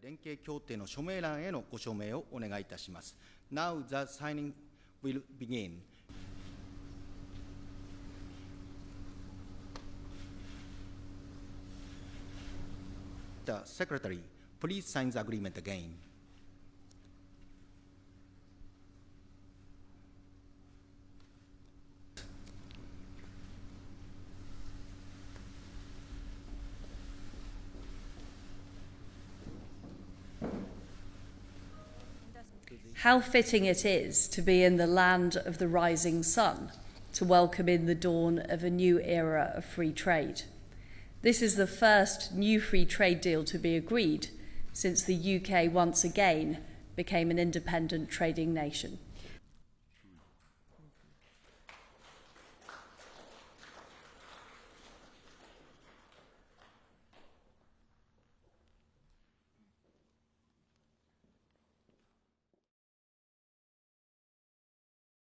連携協定の署名欄へのご署名をお願いいたします。Now the signing will begin. The Secretary, please sign the agreement again. How fitting it is to be in the land of the rising sun, to welcome in the dawn of a new era of free trade. This is the first new free trade deal to be agreed since the UK once again became an independent trading nation.